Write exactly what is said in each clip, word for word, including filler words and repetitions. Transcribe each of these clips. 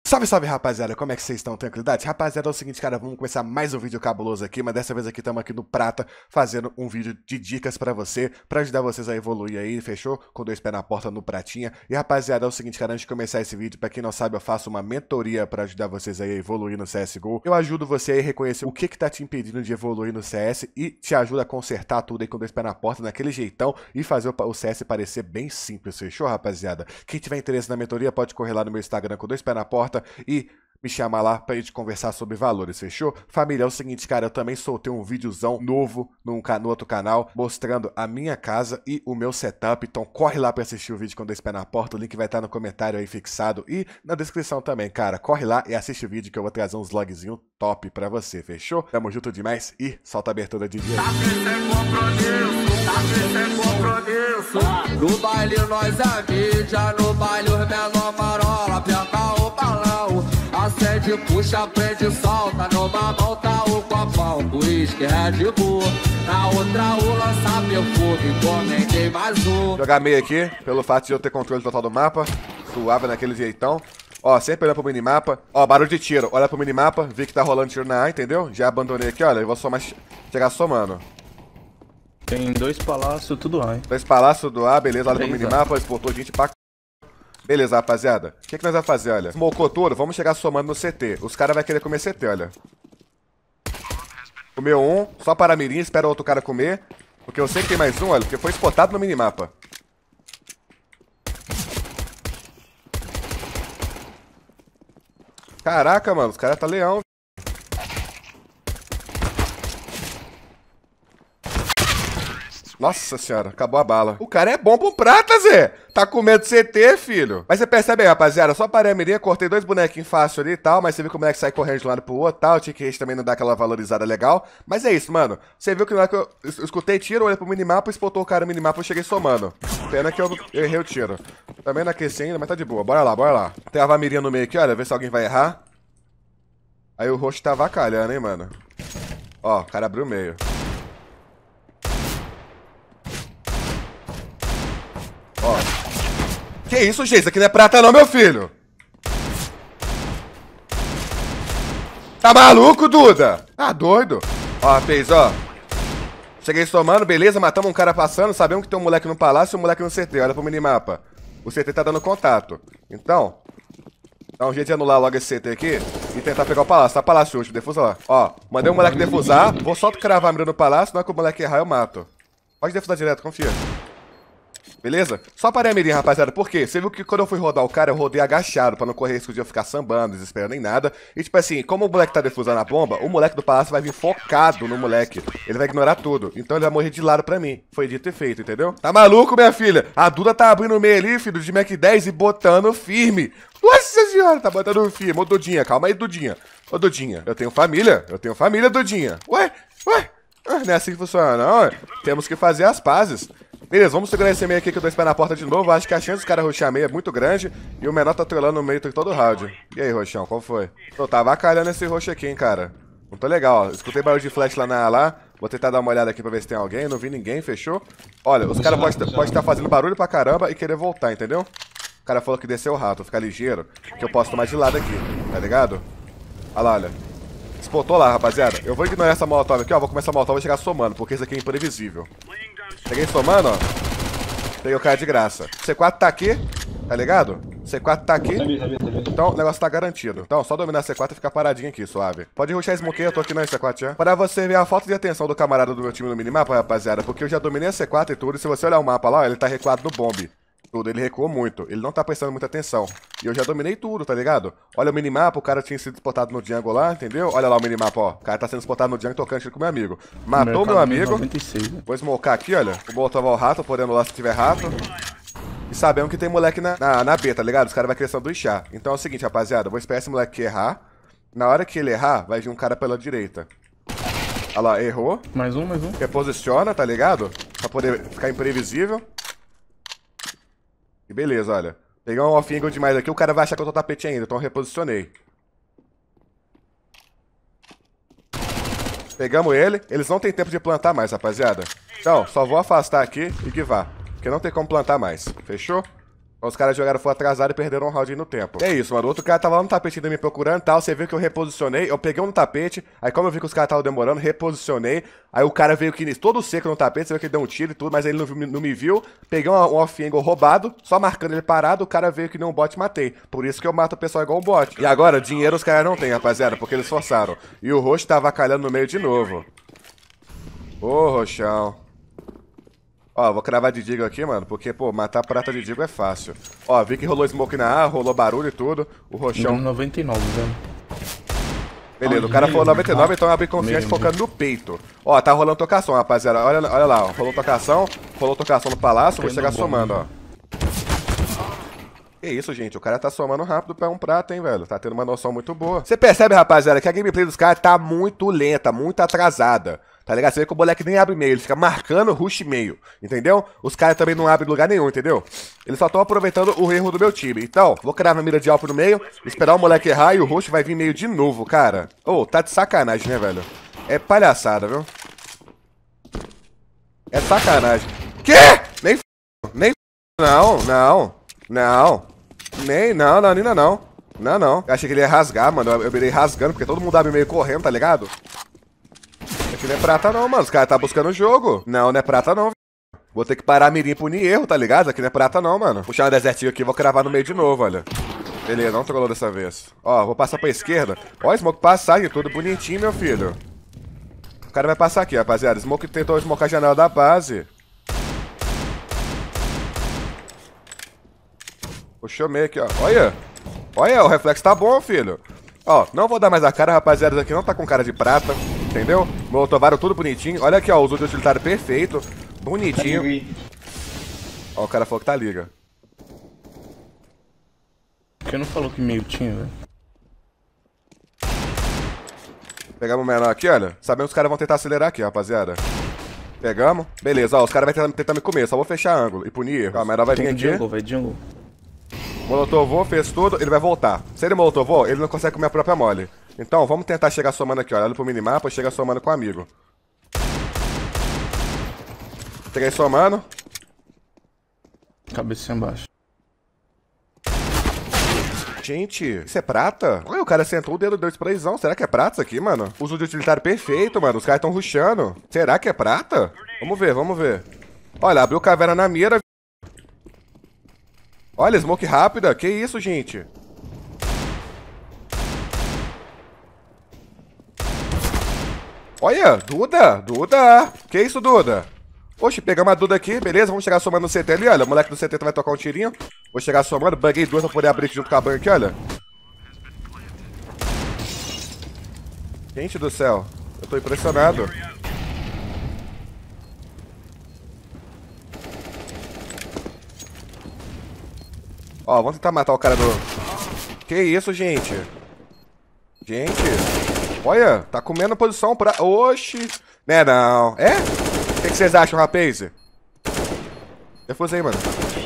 Salve, salve, rapaziada, como é que vocês estão? Tranquilidade? Rapaziada, é o seguinte, cara, vamos começar mais um vídeo cabuloso aqui, mas dessa vez aqui estamos aqui no Prata, fazendo um vídeo de dicas pra você, pra ajudar vocês a evoluir aí, fechou? Com dois pés na porta no Pratinha. E, rapaziada, é o seguinte, cara, antes de começar esse vídeo, pra quem não sabe, eu faço uma mentoria pra ajudar vocês aí a evoluir no C S G O. Eu ajudo você aí a reconhecer o que que tá te impedindo de evoluir no C S e te ajuda a consertar tudo aí com dois pés na porta, naquele jeitão, e fazer o C S parecer bem simples, fechou, rapaziada? Quem tiver interesse na mentoria pode correr lá no meu Instagram com dois pés na porta e me chama lá pra gente conversar sobre valores, fechou? Família, é o seguinte, cara, eu também soltei um videozão novo no, no outro canal, mostrando a minha casa e o meu setup, então corre lá pra assistir o vídeo com dois pés na porta, o link vai estar no comentário aí fixado e na descrição também, cara, corre lá e assiste o vídeo que eu vou trazer uns vlogzinhos top pra você, fechou? Tamo junto demais e solta a abertura de dia. No baile nós é mídia, no baile os menor marola, aperta o balão, acende, puxa, prende, solta, numa mão tá o copão, uísque, Red Bull, na outra o lança perfume, encomendei mais um. Jogar meio aqui, pelo fato de eu ter controle total do mapa, suave naquele jeitão. Ó, sempre olhando pro minimapa. Ó, barulho de tiro, olha pro minimapa, vi que tá rolando tiro na A, entendeu? Já abandonei aqui, olha, eu vou somar, chegar somando. Tem dois palácios, tudo A, hein? Dois palácios do A, beleza, olha pro Três, minimapa, exportou gente pra c... Beleza, rapaziada. O que, que nós vamos fazer, olha? Smocou tudo, vamos chegar somando no C T. Os caras vão querer comer C T, olha. Comeu um, só para a mirim, espera o outro cara comer. Porque eu sei que tem mais um, olha, porque foi spotado no minimapa. Caraca, mano, os caras tá leão. Nossa senhora, acabou a bala. O cara é bom pro prata, Zé. Tá com medo de C T, filho. Mas você percebe aí, rapaziada, só parei a mirinha, cortei dois bonequinhos fácil ali e tal, mas você viu que o moleque sai correndo de um lado pro outro e tal, o tick rate também não dá aquela valorizada legal. Mas é isso, mano. Você viu que na hora que eu escutei tiro, olhei pro minimapa, espotou o cara no minimapa, eu cheguei somando. Pena que eu, eu errei o tiro. Também não aqueci ainda, mas tá de boa. Bora lá, bora lá. Tem a mirinha no meio aqui, olha, ver se alguém vai errar. Aí o roxo tá avacalhando, hein, mano. Ó, o cara abriu o meio. Ó. Que isso, gente? Isso aqui não é prata não, meu filho. Tá maluco, Duda? Tá doido? Ó, fez, ó. Cheguei somando, beleza, matamos um cara passando. Sabemos que tem um moleque no palácio e um moleque no C T. Olha pro minimapa. O C T tá dando contato. Então, dá um jeito de anular logo esse C T aqui e tentar pegar o palácio. Tá palácio hoje, defusa lá. Ó, mandei um moleque defusar. Vou só cravar a mira no palácio. Na hora que o moleque errar, eu mato. Pode defusar direto, confia. Beleza? Só parei a mirinha, rapaziada, por quê? Você viu que quando eu fui rodar o cara, eu rodei agachado, pra não correr risco de eu ficar sambando, desesperando nem nada. E tipo assim, como o moleque tá defusando a bomba, o moleque do palácio vai vir focado no moleque. Ele vai ignorar tudo. Então ele vai morrer de lado pra mim. Foi dito e feito, entendeu? Tá maluco, minha filha? A Duda tá abrindo o meio ali, filho, de Mac dez e botando firme. Nossa senhora, tá botando firme. Ô, Dudinha, calma aí, Dudinha. Ô, Dudinha, eu tenho família. Eu tenho família, Dudinha. Ué, ué. Ah, não é assim que funciona, não. Temos que fazer as pazes. Beleza, vamos segurar esse meio aqui que eu tô esperando a porta de novo. Acho que a chance dos caras rushar meio é muito grande. E o menor tá trolando no meio todo o round. E aí, Roxão, qual foi? Eu tava acalhando esse roxo aqui, hein, cara. Não tô legal, ó. Escutei barulho de flash lá na lá. Vou tentar dar uma olhada aqui pra ver se tem alguém. Não vi ninguém, fechou? Olha, os caras podem pode estar fazendo barulho pra caramba e querer voltar, entendeu? O cara falou que desceu o rato, ficar ligeiro. Que eu posso tomar de lado aqui, tá ligado? Olha lá, olha. Spotou lá, rapaziada. Eu vou ignorar essa molotov aqui, ó. Vou começar a molotov e chegar somando, porque isso aqui é imprevisível. Cheguei somando, ó. Peguei o cara de graça. C quatro tá aqui, tá ligado? C quatro tá aqui. Então o negócio tá garantido. Então, só dominar C quatro e ficar paradinho aqui, suave. Pode rushar smoke, eu tô aqui na C quatro já. Para você ver a falta de atenção do camarada do meu time no minimapa, rapaziada, porque eu já dominei a C quatro e tudo. E se você olhar o mapa lá, ó, ele tá recuado no bombe. Tudo, ele recuou muito, ele não tá prestando muita atenção. E eu já dominei tudo, tá ligado? Olha o minimapa, o cara tinha sido spotado no jungle lá, entendeu? Olha lá o minimapa, ó. O cara tá sendo spotado no jungle tocando tiro com meu amigo. Matou meu amigo. noventa e seis, né? Vou smocar aqui, olha. O Molotov ao rato, podendo lá se tiver rato. E sabemos que tem moleque na, na, na B, tá ligado? Os caras vão querer sanduichar. Então é o seguinte, rapaziada, eu vou esperar esse moleque errar. Na hora que ele errar, vai vir um cara pela direita. Olha lá, errou. Mais um, mais um. Reposiciona, tá ligado? Pra poder ficar imprevisível. E beleza, olha. Peguei um off-angle demais aqui, o cara vai achar que eu tô tapete ainda, então eu reposicionei. Pegamos ele. Eles não tem tempo de plantar mais, rapaziada. Então, só vou afastar aqui e guivar. Porque não tem como plantar mais. Fechou? Os caras jogaram foi atrasado e perderam um round aí no tempo. E é isso, mano. O outro cara tava lá no tapete ainda me procurando e tal. Você viu que eu reposicionei. Eu peguei um no tapete. Aí como eu vi que os caras estavam demorando, reposicionei. Aí o cara veio aqui todo seco no tapete. Você viu que ele deu um tiro e tudo, mas ele não, não me viu. Peguei um, um off-angle roubado, só marcando ele parado. O cara veio que nem um bot e matei. Por isso que eu mato o pessoal igual um bot. E agora, dinheiro os caras não tem, rapaziada, porque eles forçaram. E o roxo tava calhando no meio de novo. Ô, roxão. Ó, vou cravar de Deagle aqui, mano, porque, pô, matar prata de Deagle é fácil. Ó, vi que rolou smoke na A, rolou barulho e tudo. O roxão... noventa e nove, velho. Beleza, o cara falou noventa e nove, então eu abri confiante focando no peito. Ó, tá rolando tocação, rapaziada. Olha, olha lá, ó. Rolou tocação, rolou tocação no palácio, vou chegar somando, ó. Que isso, gente, o cara tá somando rápido pra um prato, hein, velho. Tá tendo uma noção muito boa. Você percebe, rapaziada, que a gameplay dos caras tá muito lenta, muito atrasada. Tá ligado? Você vê que o moleque nem abre meio, ele fica marcando rush meio, entendeu? Os caras também não abrem lugar nenhum, entendeu? Eles só estão aproveitando o erro do meu time. Então, vou criar uma mira de alvo no meio, esperar o moleque errar e o rush vai vir meio de novo, cara. Ô, oh, tá de sacanagem, né, velho? É palhaçada, viu? É sacanagem. Quê? Nem f... Nem f... Não, não, não. Nem, não, não, Nina, não. Não, não. Eu achei que ele ia rasgar, mano. Eu virei rasgando, porque todo mundo abre meio correndo, tá ligado? Aqui não é prata não, mano. Os caras tá buscando o jogo. Não, não é prata não. Vou ter que parar a mirim e punir erro, tá ligado? Aqui não é prata não, mano. Puxar uma desertinho aqui e vou cravar no meio de novo, olha. Beleza, não trollou dessa vez. Ó, vou passar pra esquerda. Ó, Smoke passagem, tudo bonitinho, meu filho. O cara vai passar aqui, rapaziada. Smoke tentou smocar a janela da base. Puxou meio aqui, ó. Olha. Olha, o reflexo tá bom, filho. Ó, não vou dar mais a cara, rapaziada. Isso aqui não tá com cara de prata. Entendeu? Molotovaram tudo bonitinho. Olha aqui, ó. Uso de utilitário perfeito. Bonitinho. Ó, o cara falou que tá liga. Por que não falou que meio tinha, velho? Pegamos o menor aqui, olha. Sabemos que os caras vão tentar acelerar aqui, rapaziada. Pegamos. Beleza, ó. Os caras vão tentar, tentar me comer. Só vou fechar ângulo e punir. Ó, o menor vai vir aqui. Jungle, véio, jungle. Molotovou, fez tudo. Ele vai voltar. Se ele molotovou, ele não consegue comer a própria mole. Então, vamos tentar chegar somando aqui, ó. Olha pro minimapa, chega somando com o amigo. Cheguei somando. Cabeça embaixo. Gente, isso é prata? Olha, o cara sentou o dedo e deu sprayzão. Será que é prata isso aqui, mano? Uso de utilitário perfeito, mano. Os caras estão rushando. Será que é prata? Vamos ver, vamos ver. Olha, abriu caverna na mira. Olha, smoke rápida. Que isso, gente? Olha, Duda, Duda. Que isso, Duda? Oxe, pegamos a Duda aqui, beleza, vamos chegar somando no C T ali, olha. O moleque do C T vai tocar um tirinho. Vou chegar somando, buguei duas pra poder abrir junto com a banca aqui, olha. Gente do céu, eu tô impressionado. Ó, vamos tentar matar o cara do... Que isso, gente? Gente... Olha, tá comendo posição pra... Oxi. Né não. É? O que, que vocês acham, rapaz? Defusei, mano.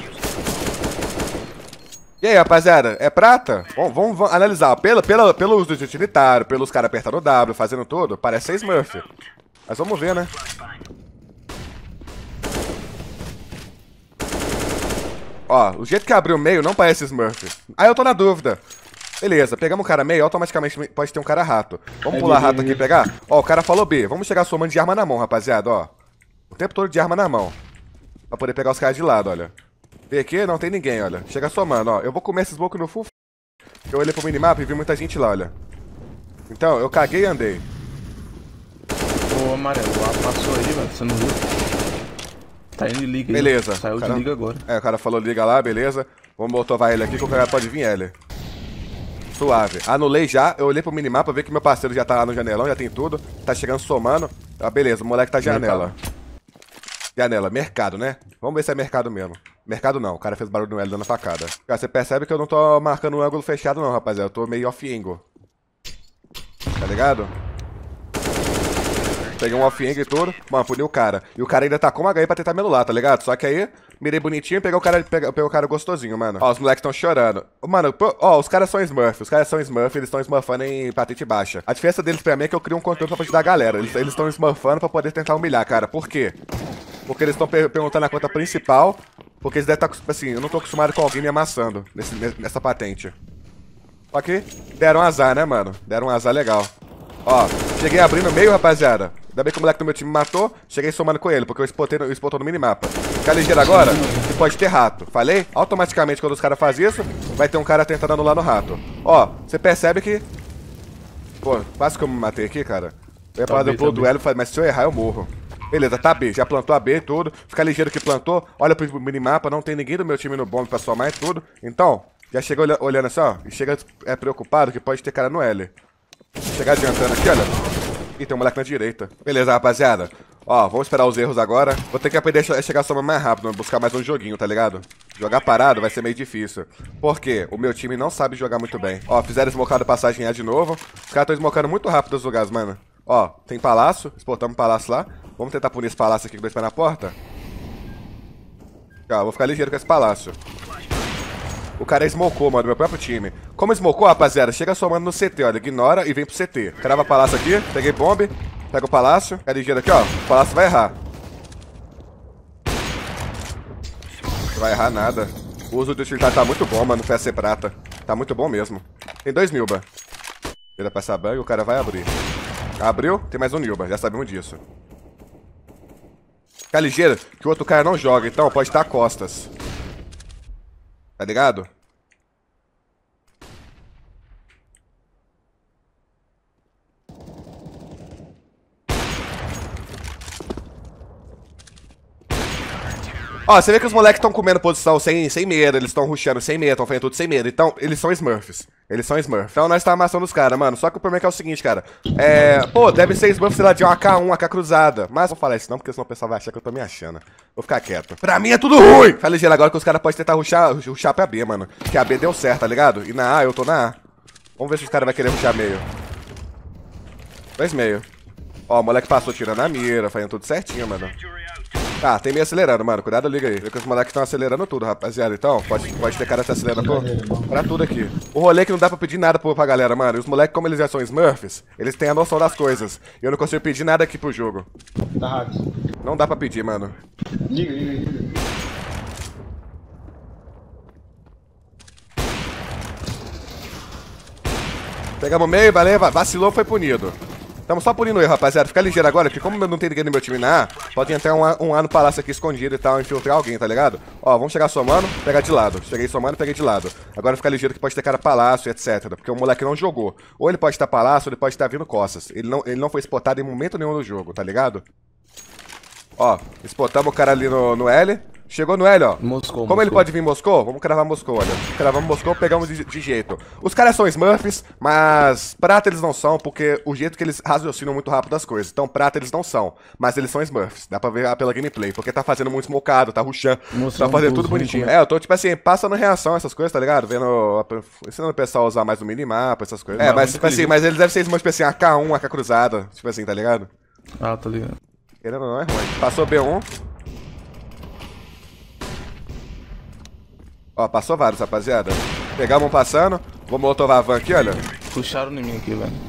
E aí, rapaziada? É prata? Bom, vamos, vamos analisar. Pelo, pelo, pelo uso do utilitário, pelos caras apertando o W, fazendo tudo, parece ser Smurf. Mas vamos ver, né? Ó, o jeito que abriu o meio não parece Smurf. Aí eu tô na dúvida. Beleza, pegamos o cara meio, automaticamente pode ter um cara rato. Vamos pular rato aqui e pegar? Ó, o cara falou B. Vamos chegar somando de arma na mão, rapaziada, ó. O tempo todo de arma na mão. Pra poder pegar os caras de lado, olha. B aqui, não tem ninguém, olha. Chega somando, ó. Eu vou comer esses blocos no full. Eu olhei pro minimapa e vi muita gente lá, olha. Então, eu caguei e andei. Ô, amarelo, lá passou aí, velho. Você não viu? Tá indo e liga aí. Beleza. Saiu cara... de liga agora. É, o cara falou liga lá, beleza. Vamos motovar ele aqui que o cara pode vir ele. Suave. Anulei já, eu olhei pro minimapa, vi que meu parceiro já tá lá no janelão, já tem tudo. Tá chegando somando. Ah, beleza, o moleque tá janela. Janela, mercado, né? Vamos ver se é mercado mesmo. Mercado não, o cara fez barulho no L dando facada. Cara, você percebe que eu não tô marcando um ângulo fechado não, rapaziada. Eu tô meio off-angle. Tá ligado? Peguei um off-angle e tudo. Mano, puni o cara. E o cara ainda tá com uma H I pra tentar me anular, tá ligado? Só que aí, mirei bonitinho e peguei o cara, peguei, peguei o cara gostosinho, mano. Ó, os moleques tão chorando. Mano, ó, os caras são Smurf. Os caras são Smurf, eles estão smurfando em patente baixa. A diferença deles pra mim é que eu crio um conteúdo pra ajudar a galera. Eles estão smurfando pra poder tentar humilhar, cara. Por quê? Porque eles estão per perguntando a conta principal. Porque eles devem estar, assim, eu não tô acostumado com alguém me amassando nesse, nessa patente. Só que deram um azar, né, mano? Deram um azar legal. Ó, cheguei abrindo o meio, rapaziada. Ainda bem que o moleque do meu time me matou. Cheguei somando com ele, porque eu spotei no, eu spotou no minimapa. Fica ligeiro agora, que pode ter rato. Falei? Automaticamente, quando os caras fazem isso, vai ter um cara tentando anular no rato. Ó, você percebe que... Pô, quase que eu me matei aqui, cara. Eu ia falar do pulo duelo, mas se eu errar, eu morro. Beleza, tá B. Já plantou a B e tudo. Fica ligeiro que plantou. Olha pro minimapa, não tem ninguém do meu time no bomb pra somar e tudo. Então, já chega olha, olhando assim, ó. E chega é, preocupado que pode ter cara no L. Chegar adiantando aqui, olha. Ih, tem um moleque na direita. Beleza, rapaziada. Ó, vamos esperar os erros agora. Vou ter que aprender a chegar somando mais rápido, buscar mais um joguinho, tá ligado? Jogar parado vai ser meio difícil. Por quê? O meu time não sabe jogar muito bem. Ó, fizeram smocado passagem A de novo. Os caras estão smocando muito rápido os lugares, mano. Ó, tem palácio. Exportamos palácio lá. Vamos tentar punir esse palácio aqui com dois pés na porta. Ó, vou ficar ligeiro com esse palácio. O cara smocou, mano, meu próprio time. Como smocou, rapaziada, chega somando no C T, olha. Ignora e vem pro C T. Crava palácio aqui, peguei bombe. Pega o palácio. Fica ligeiro aqui, ó. O palácio vai errar. Não vai errar nada. O uso do utilitário tá muito bom, mano, no P S C prata. Tá muito bom mesmo. Tem dois Nilba. Vira pra essa bang, o cara vai abrir. Abriu, tem mais um Nilba, já sabemos disso. Fica ligeiro que o outro cara não joga, então pode estar a costas. Tá ligado? Ó, você vê que os moleques estão comendo posição sem, sem medo, eles estão rushando sem medo, estão fazendo tudo sem medo. Então, eles são Smurfs. Eles são Smurfs. Então nós tá amassando os caras, mano. Só que o problema é que é o seguinte, cara. É... Pô, deve ser Smurf, sei lá, de uma A K um, A K cruzada. Mas vou falar isso não, porque senão o pessoal vai achar que eu tô me achando. Vou ficar quieto. Pra mim é tudo ruim! Fala ligeiro agora que os caras podem tentar rushar, rushar pra B, mano. Que a B deu certo, tá ligado? E na A, eu tô na A. Vamos ver se os caras vão querer rushar meio. Dois meio. Ó, o moleque passou tirando a mira, fazendo tudo certinho, mano. Tá, tem meio acelerando, mano. Cuidado, liga aí. Vê que os moleques estão acelerando tudo, rapaziada. Então, pode, pode ter cara se acelerando por, pra tudo aqui. O rolê é que não dá pra pedir nada pra galera, mano. E os moleques, como eles já são Smurfs, eles têm a noção das coisas. E eu não consigo pedir nada aqui pro jogo. Tá rápido. Não dá pra pedir, mano. Liga, liga, liga. Pegamos meio, valeu, vacilou, foi punido. Estamos só punindo o erro, rapaziada. Fica ligeiro agora, que como não tem ninguém no meu time na A, pode entrar um A, um A no palácio aqui escondido e tal, infiltrar alguém, tá ligado? Ó, vamos chegar somando, pegar de lado. Cheguei somando, peguei de lado. Agora fica ligeiro que pode ter cara palácio, etcétera. Porque o moleque não jogou. Ou ele pode estar palácio, ou ele pode estar vindo costas. Ele não, ele não foi spotado em momento nenhum no jogo, tá ligado? Ó, spotamos o cara ali no, no L. Chegou no L, ó. Moscou, Como Moscou. ele pode vir em Moscou? Vamos cravar Moscou, olha. Cravamos Moscou, pegamos de, de jeito. Os caras são Smurfs, mas prata eles não são, porque o jeito que eles raciocinam muito rápido as coisas. Então prata eles não são, mas eles são Smurfs. Dá pra ver pela gameplay, porque tá fazendo muito smocado, tá rushando, tá fazendo tudo bonitinho. É, eu tô tipo assim, passando reação essas coisas, tá ligado? Vendo, ensinando o pessoal a usar mais o minimapa, essas coisas. É, mas tipo assim, mas eles devem ser Smurfs, tipo assim, A K um, A K cruzada, tipo assim, tá ligado? Ah, tô ligado. Querendo ou não, é ruim. Passou B um. Ó, passou vários, rapaziada. Pegamos um passando. Vou molotovar a van aqui, olha. Puxaram em mim aqui, velho.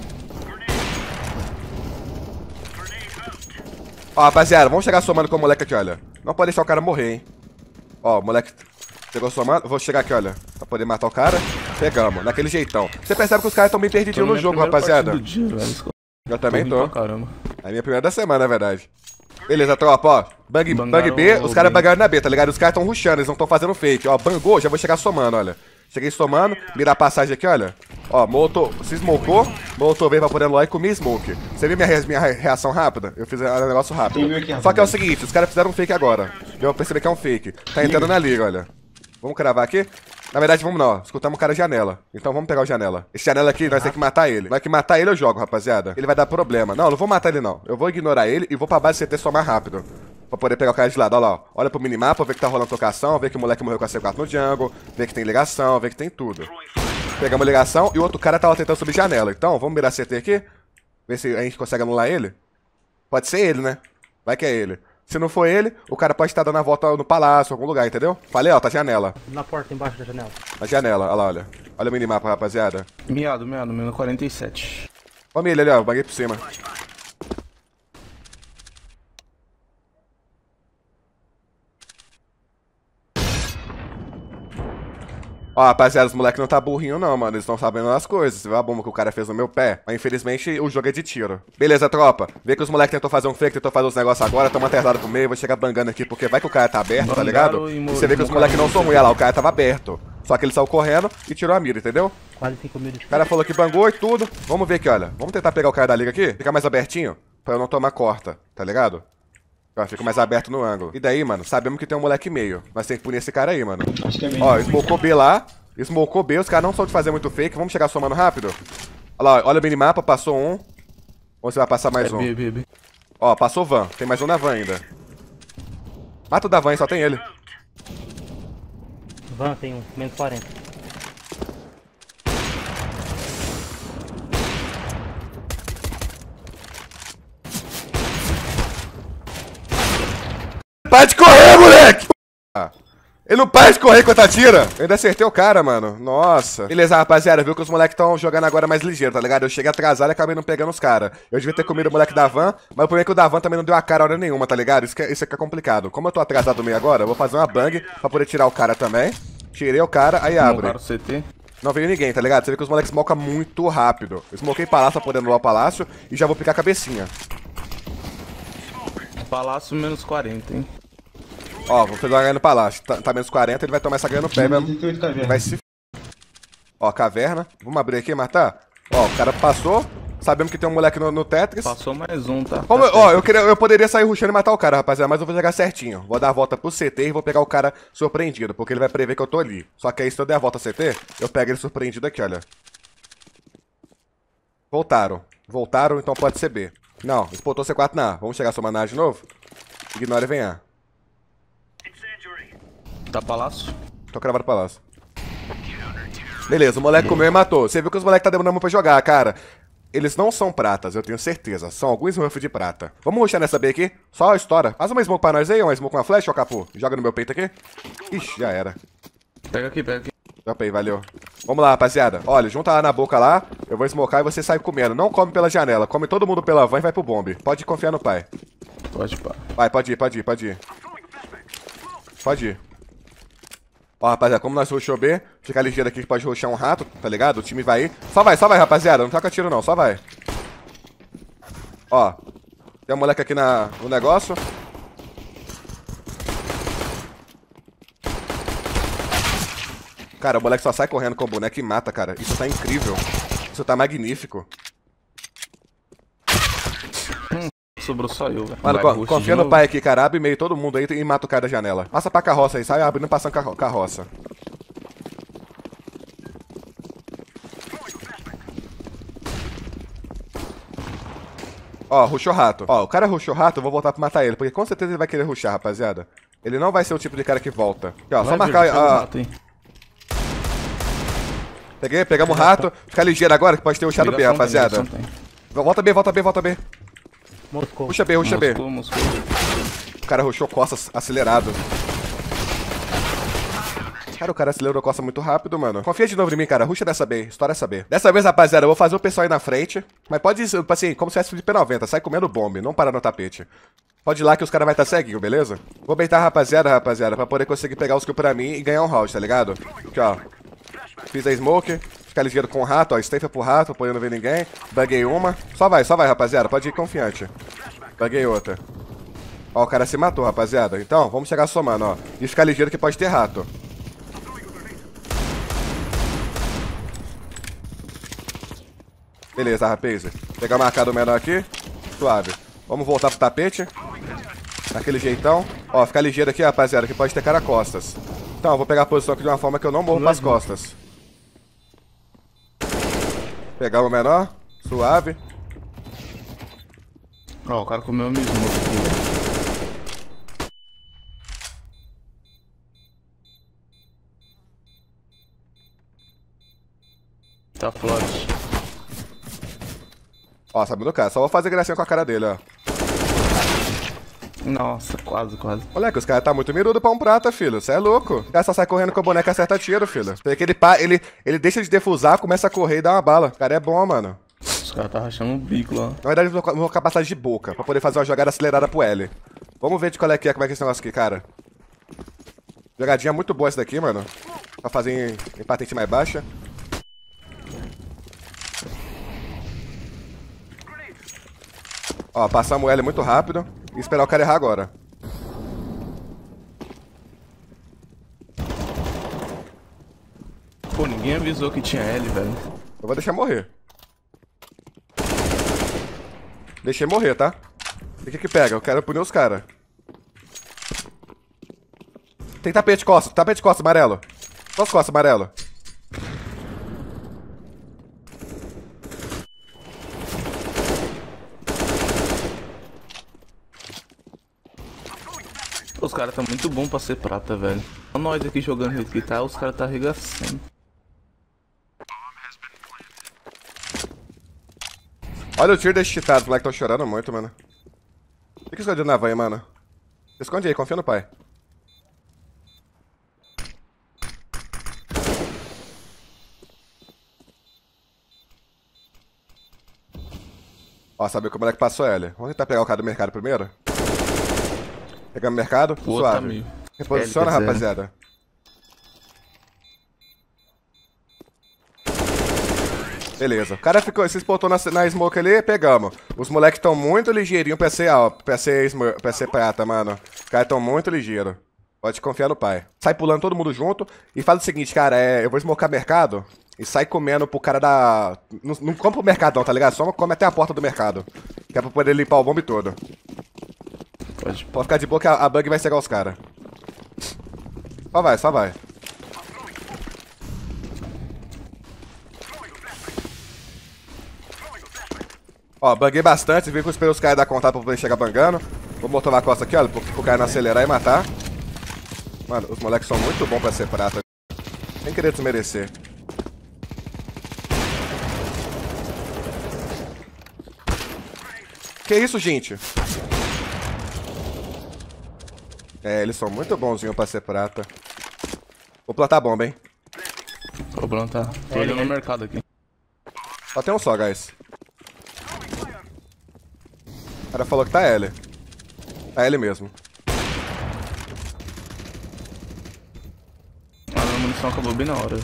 Ó, rapaziada, vamos chegar somando com o moleque aqui, olha. Não pode deixar o cara morrer, hein. Ó, o moleque chegou somando. Vou chegar aqui, olha. Pra poder matar o cara. Pegamos, daquele jeitão. Você percebe que os caras estão bem perdidinhos no jogo, rapaziada. Dia, eu também tô. Caramba. É a minha primeira da semana, na verdade. Beleza, tropa, ó. Bang, bang B, os caras bem. bangaram na B, tá ligado? Os caras tão rushando, eles não tão fazendo fake. Ó, bangou, já vou chegar somando, olha. Cheguei somando, mirar a passagem aqui, olha. Ó, molotov, se smocou, molotov veio vaporando lá e comi smoke. Você viu minha, re minha reação rápida? Eu fiz um negócio rápido. Só que é o seguinte, os caras fizeram um fake agora. Eu vou perceber que é um fake. Tá entrando na liga, olha. Vamos cravar aqui? Na verdade, vamos não. Escutamos o cara janela. Então vamos pegar o janela. Esse janela aqui, nós temos que matar ele. Vai que matar ele eu jogo, rapaziada. Ele vai dar problema. Não, não vou matar ele não. Eu vou ignorar ele e vou pra base C T somar rápido. Pra poder pegar o cara de lado. Olha lá, ó. Olha pro minimapa, ver que tá rolando trocação, ver que o moleque morreu com a C quatro no jungle, ver que tem ligação, ver que tem tudo. Pegamos ligação e o outro cara tava tentando subir janela. Então, vamos mirar C T aqui. Ver se a gente consegue anular ele. Pode ser ele, né? Vai que é ele. Se não for ele, o cara pode estar dando a volta no palácio, em algum lugar, entendeu? Falei, ó, tá janela. Na porta, embaixo da janela. Na janela, olha lá, olha. Olha o minimapa, rapaziada. Miado, miado, menos quarenta e sete. Olha ele ali, ó, baguei por cima. Ó, rapaziada, os moleques não tá burrinho não, mano. Eles estão sabendo as coisas. Você viu a bomba que o cara fez no meu pé? Mas infelizmente o jogo é de tiro. Beleza, tropa. Vê que os moleques tentou fazer um fake, tentou fazer os negócios agora. Tamo atrasado pro meio. Vou chegar bangando aqui porque vai que o cara tá aberto, tá ligado? E você vê que os moleques não são ruins. Olha lá, o cara tava aberto. Só que ele saiu correndo e tirou a mira, entendeu? Quase cinco mil de... O cara falou que bangou e tudo. Vamos ver aqui, olha. Vamos tentar pegar o cara da liga aqui. Ficar mais abertinho. Pra eu não tomar corta, tá ligado? Ó, fica mais aberto no ângulo. E daí, mano, sabemos que tem um moleque meio. Mas tem que punir esse cara aí, mano. Acho que é bem. Ó, smocou B lá. Smocou B, os caras não são de fazer muito fake. Vamos chegar somando rápido. Olha lá, olha o minimapa, passou um. Ou você vai passar mais É um? B, B, B. Ó, passou van. Tem mais um na van ainda. Mata o da van, só tem ele. Van, tem um, menos quarenta. Para de correr, moleque! Ele não para de correr enquanto atira. Eu ainda acertei o cara, mano. Nossa. Beleza, rapaziada. Viu que os moleques estão jogando agora mais ligeiro, tá ligado? Eu cheguei atrasado e acabei não pegando os caras. Eu devia ter comido o moleque da van, mas o problema é que o da van também não deu a cara hora nenhuma, tá ligado? Isso, que é, isso aqui é complicado. Como eu tô atrasado no meio agora, eu vou fazer uma bang pra poder tirar o cara também. Tirei o cara, aí abre. Montaram o C T. Não veio ninguém, tá ligado? Você vê que os moleques smocam muito rápido. Eu smokei palácio pra poder anular o palácio e já vou picar a cabecinha. Palácio menos quarenta, hein? Ó, vou fazer uma ganha no palácio. Tá, tá menos quarenta, ele vai tomar essa ganha no pé mesmo. oitenta e oito caverna. Vai se... Ó, caverna. Vamos abrir aqui e matar? Ó, o cara passou. Sabemos que tem um moleque no, no Tetris. Passou mais um, tá? Como, Tá ó, certo. eu, queria, eu poderia sair rushando e matar o cara, rapaziada, mas eu vou jogar certinho. Vou dar a volta pro C T e vou pegar o cara surpreendido, porque ele vai prever que eu tô ali. Só que aí, se eu der a volta C T, eu pego ele surpreendido aqui, olha. Voltaram. Voltaram, então pode ser B. Não, explotou C quatro na A. Vamos chegar somando A de novo? Ignora e vem A. Tá palácio? Tô cravado pra lá. Beleza, o moleque comeu e matou. Você viu que os moleques tá demorando muito pra jogar, cara. Eles não são pratas, eu tenho certeza. São alguns Smurf de prata. Vamos rushar nessa B aqui? Só estoura. Faz uma smoke pra nós aí, uma smoke com uma flash, ó, Capu. Joga no meu peito aqui. Ixi, já era. Pega aqui, pega aqui. Dropa aí, valeu. Vamos lá, rapaziada. Olha, junta lá na boca lá. Eu vou smocar e você sai comendo. Não come pela janela. Come todo mundo pela van e vai pro bombe. Pode confiar no pai. Pode pá. Vai, pode ir, pode ir, pode ir. Pode ir. Ó, rapaziada, como nós rushou B, fica ligeiro aqui que pode rushar um rato, tá ligado? O time vai ir. Só vai, só vai, rapaziada. Não toca tiro não, só vai. Ó. Tem um moleque aqui na, no negócio. Cara, o moleque só sai correndo com o boneco e mata, cara. Isso tá incrível. Isso tá magnífico. Sobrou só eu, velho. Mano, Vai, co- rush confia de no novo. pai aqui, cara. Abre meio todo mundo aí e mata o cara da janela. Passa pra carroça aí, sai abrindo e passando carro carroça. Ó, rushou rato. Ó, o cara rushou rato, eu vou voltar pra matar ele, porque com certeza ele vai querer rushar, rapaziada. Ele não vai ser o tipo de cara que volta. Aqui, ó, Vai, só marcar... Vitor, pega o ó, rato aí. peguei, pegamos o rato. Fica ligeiro agora, que pode ter rushado B, Ligação tem, rapaziada. ligação tem. Volta B, volta B, volta B. Moscou. Ruxa B, ruxa B. Moscou, Moscou. O cara rushou costas acelerado. Cara, o cara acelerou a costa muito rápido, mano. Confia de novo em mim, cara. Ruxa dessa B. Estoura essa B. Dessa vez, rapaziada, eu vou fazer o pessoal aí na frente. Mas pode ir, assim, como se fosse de P noventa. Sai comendo bombe, não para no tapete. Pode ir lá que os caras vão estar ceguinho, beleza? Vou beitar a rapaziada, rapaziada, pra poder conseguir pegar os kills pra mim e ganhar um round, tá ligado? Aqui, ó. Fiz a smoke. Ficar ligeiro com o rato, ó. Stafer pro rato, pra poder não ver ninguém. Buguei uma. Só vai, só vai, rapaziada. Pode ir confiante. Buguei outra. Ó, o cara se matou, rapaziada. Então, vamos chegar somando, ó. E ficar ligeiro que pode ter rato. Beleza, rapaz. Pegar o marcado menor aqui. Suave. Vamos voltar pro tapete. Daquele jeitão. Ó, ficar ligeiro aqui, rapaziada, que pode ter cara costas. Então, eu vou pegar a posição aqui de uma forma que eu não morro pras costas. Pegar o menor. Suave. Ó, o cara comeu o mesmo aqui, velho. Tá forte. Ó, sabe do cara. Só vou fazer gracinha com a cara dele, ó. Nossa, quase, quase. Moleque, os caras tá muito mirudo pra um prata, filho. Você é louco. O cara só sai correndo com o boneco e acerta tiro, filho. Porque ele, pa- ele, ele deixa de defusar, começa a correr e dá uma bala. O cara é bom, mano. Os caras tá rachando um bico lá. Na verdade, eu vou vou capacidade de boca, pra poder fazer uma jogada acelerada pro L. Vamos ver de qual é que é, como é que é esse negócio aqui, cara. Jogadinha muito boa essa daqui, mano. Pra fazer em, em patente mais baixa. Ó, passamos o L muito rápido. E esperar o cara errar agora. Pô, ninguém avisou que tinha L, velho. Eu vou deixar morrer. Deixei morrer, tá? O que que pega? Eu quero punir os caras. Tem tapete de costas, tapete de costas, amarelo. Só as costas, amarelo. Os caras tá muito bom pra ser prata, velho. Só nós aqui jogando o jeito que tá, os caras tá arregaçando. Olha o tiro desses cheatados, os moleques tão chorando muito, mano. Fica escondido na van, mano. Esconde aí, confia no pai. Ó, sabe que o moleque passou L. Vamos tentar pegar o cara do mercado primeiro? Pegamos o mercado, O outro tá suave. meio. Reposiciona, L, quer dizer, rapaziada. Beleza. O cara ficou, se espotou na, na smoke ali, pegamos. Os moleques estão muito ligeirinho pra ser, ó, pra ser, smur- pra ser prata, mano. Os caras estão muito ligeiros. Pode confiar no pai. Sai pulando todo mundo junto e fala o seguinte, cara, é, eu vou smocar mercado e sai comendo pro cara da... Não, não compra o mercadão, tá ligado? Só come até a porta do mercado. Que é pra poder limpar o bombe todo. Pode. Pode ficar de boa que a, a bug vai cegar os caras. Só vai, só vai. Ó, buguei bastante, vi que eu esperei os caras dar contato pra poder chegar bangando. Vou botar a costa aqui, ó, pro, pro cara não acelerar e matar. Mano, os moleques são muito bons pra ser prata. Sem querer desmerecer. Que isso, gente? É, eles são muito bonzinhos pra ser prata. Vou plantar a bomba, hein? Vou plantar. Tô olhando no mercado aqui. Só tem um só, guys. O cara falou que tá L. Tá L mesmo. Ah, minha munição acabou bem na hora.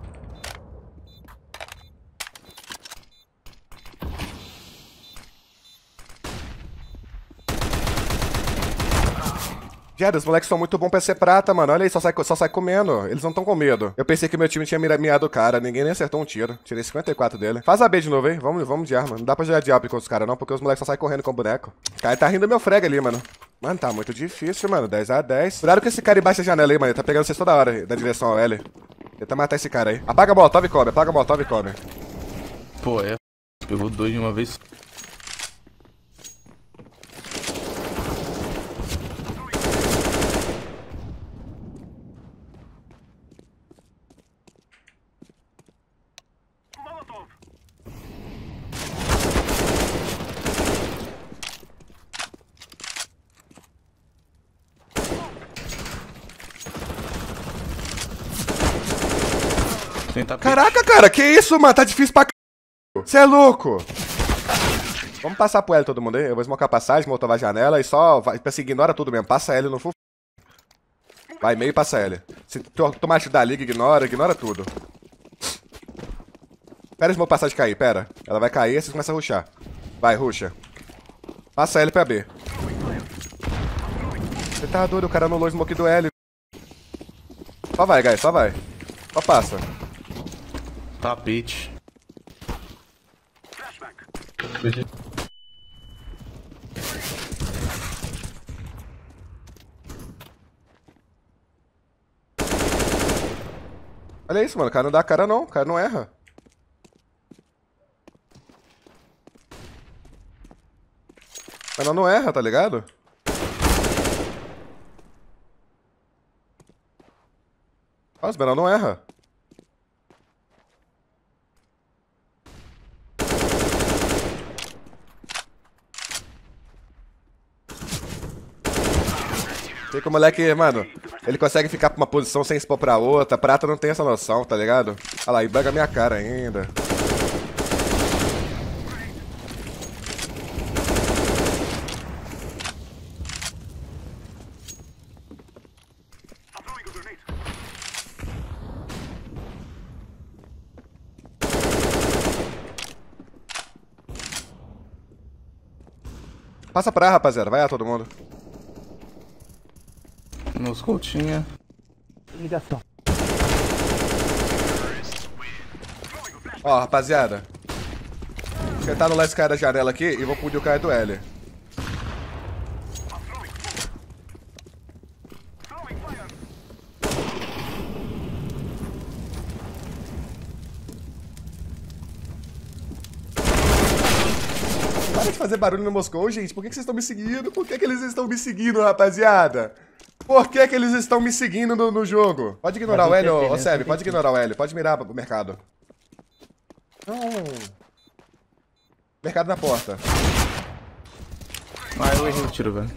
Jeda, os moleques são muito bons pra ser prata, mano. Olha aí, só sai, só sai comendo. Eles não tão com medo. Eu pensei que meu time tinha mira- miado o cara. Ninguém nem acertou um tiro. Tirei cinquenta e quatro dele. Faz a B de novo, hein? Vamos, vamos de arma. Não dá pra jogar de A P com os caras, não, porque os moleques só saem correndo com o boneco. O cara tá rindo do meu frag ali, mano. Mano, tá muito difícil, mano. dez a dez. Cuidado com esse cara embaixo da janela aí, mano. Ele tá pegando vocês toda hora da direção ao L. Tenta matar esse cara aí. Apaga a molotov e come. Apaga a molotov e come. Pô, é. Pegou dois de uma vez. Tentar Caraca, cara, que isso, mano? Tá difícil pra c... Você é louco. Vamos passar pro L todo mundo aí. Eu vou smocar a passagem, molotov a janela e só... Vai, assim, ignora tudo mesmo. Passa L no full. Vai meio e passa L. Se tu tomate da liga, ignora, ignora tudo. Pera a smoke passagem cair, pera. Ela vai cair e vocês começam a rushar. Vai, rusha. Passa L pra B. Você tá doido, o cara anulou o smoke do L. Só vai, guys, só vai. Só passa. tapete. Olha isso, mano. O cara não dá a cara, não. O cara não erra. O cara não erra, tá ligado? Nossa, o menor não erra. Tem que o moleque, mano, ele consegue ficar pra uma posição sem expor pra outra. Prata não tem essa noção, tá ligado? Olha lá, e buga minha cara ainda. Passa pra A, rapaziada. Vai A, todo mundo. Nos coltinha. Ligação. Ó, rapaziada. Vou tentar anular esse cara da janela aqui e vou punir o cara do L. Para de fazer barulho no Moscou, gente. Por que, que vocês estão me seguindo? Por que, que eles estão me seguindo, rapaziada? Por que, que eles estão me seguindo no, no jogo? Pode ignorar o L, ô Seb. Pode ignorar o L. Pode mirar pro mercado. Não. Mercado na porta. Ah, eu errei o tiro, velho.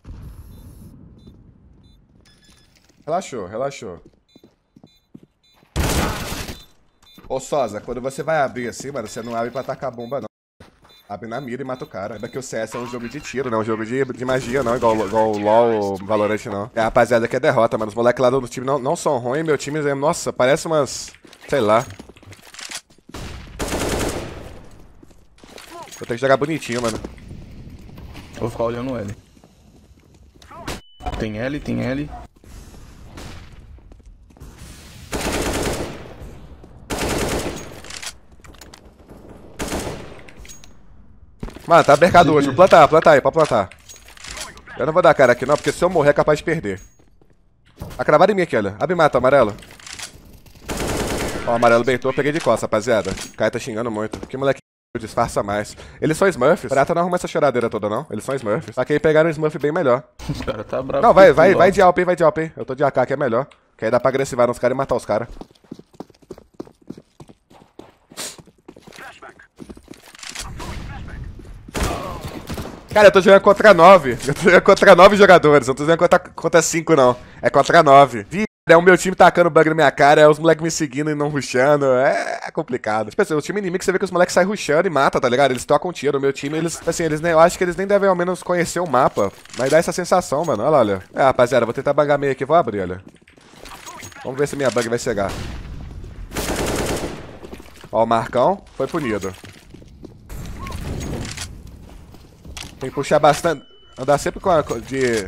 Relaxou, relaxou. Ô, Sosa, quando você vai abrir assim, mano, você não abre pra atacar a bomba, não. Abre na mira e mata o cara. Lembra que o C S é um jogo de tiro, não é um jogo de, de magia, não. Igual, igual o LoL ou o Valorant, não. É, rapaziada, que é derrota, mano. Os moleques lá do time não, não são ruins. Meu time, é, nossa, parece umas... Sei lá. Vou ter que jogar bonitinho, mano. Vou ficar olhando o L. Tem L, tem L. Mano, tá mercado hoje. Vou plantar, plantar aí, pode plantar. Eu não vou dar cara aqui não, porque se eu morrer é capaz de perder. Tá cravado em mim aqui, olha. Abre e mata, amarelo. Ó, o amarelo beitou, eu peguei de costa, rapaziada. O cara tá xingando muito. Que moleque disfarça mais. Eles são Smurfs. Prata não arruma essa choradeira toda, não. Eles são Smurfs. Só que aí pegaram um Smurf bem melhor. Os caras tá bravo. Não, vai, vai, vai de Alp aí, vai de Alp aí. Eu tô de A K, que é melhor. Que aí dá pra agressivar nos caras e matar os caras. Cara, eu tô jogando contra nove. Eu tô jogando contra nove jogadores. Eu não tô jogando contra, contra cinco, não. É contra nove. Vi, é o meu time tacando bug na minha cara, é os moleques me seguindo e não rushando. É, é complicado. Tipo assim, o time inimigo, você vê que os moleques saem rushando e mata, tá ligado? Eles tocam tiro. O meu time, eles, assim, eles nem, eu acho que eles nem devem ao menos conhecer o mapa. Mas dá essa sensação, mano. Olha lá, olha. É, rapaziada, vou tentar bangar meio aqui. Vou abrir, olha. Vamos ver se minha bug vai chegar. Ó, o Marcão foi punido. Tem que puxar bastante. Andar sempre com a. De.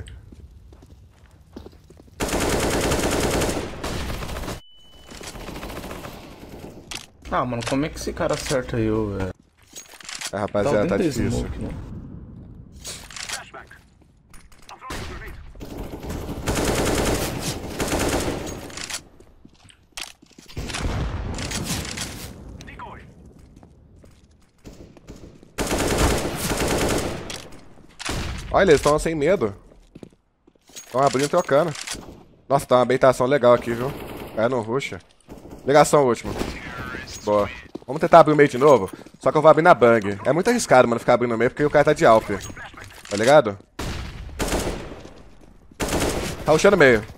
Ah, mano, como é que esse cara acerta eu, velho? É, rapaziada, tá difícil. Smoke, né? Olha, eles estão sem medo. Estão abrindo e trocando. Nossa, tá uma beitação legal aqui, viu? É, não ruxa. Ligação última. Boa. Vamos tentar abrir o meio de novo. Só que eu vou abrir na bang. É muito arriscado, mano, ficar abrindo no meio porque o cara tá de Alp. Tá ligado? Tá rushando o meio.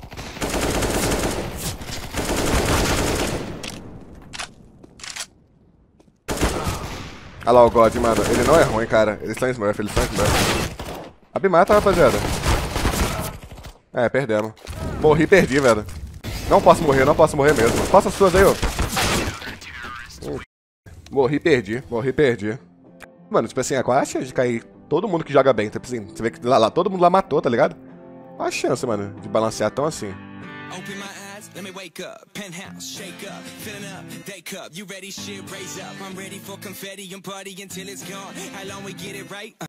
Olha lá o God, mano. Ele não é ruim, cara. Eles são Smurf, eles são Smurf. Abre e mata, rapaziada. É, perdemos. Morri e perdi, velho. Não posso morrer, não posso morrer mesmo. Passa as suas aí, ó. Hum. Morri e perdi. Morri e perdi. Mano, tipo assim, qual a chance de cair todo mundo que joga bem? Tipo assim, você vê que lá, lá todo mundo lá matou, tá ligado? Qual a chance, mano, de balancear tão assim? Open my eyes, let me wake up. Penthouse, shake up, filling up, day cup. You ready? Shit, raise up. I'm ready for confetti and party until it's gone. How long we get it right?